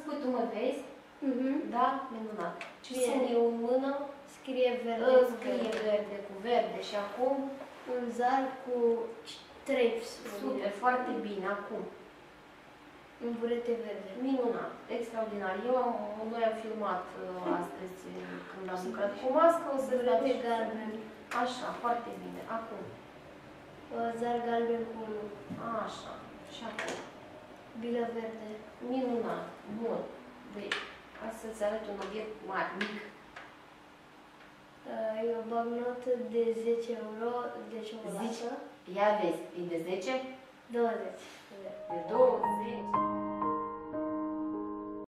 spui tu, mă vezi? Da? Minunat. Ce Bine. semn e în mână? Scrie verde. Scrie verde cu verde și acum? Un zar cu 3 Super, foarte bine. Acum? Un burete verde. Minunat, extraordinar. Noi am filmat astăzi când am lucrat cu mască, o să Burete galben. Așa, foarte bine. Acum? Zar galben cu 1. Așa. Și acum? Bilă verde. Minunat. Bun. Deci, hai să-ți arăt un obiect mare, mic. E o bagnotă de 10 euro de ciocolată. Ia vezi, e de 10? 20. De 20.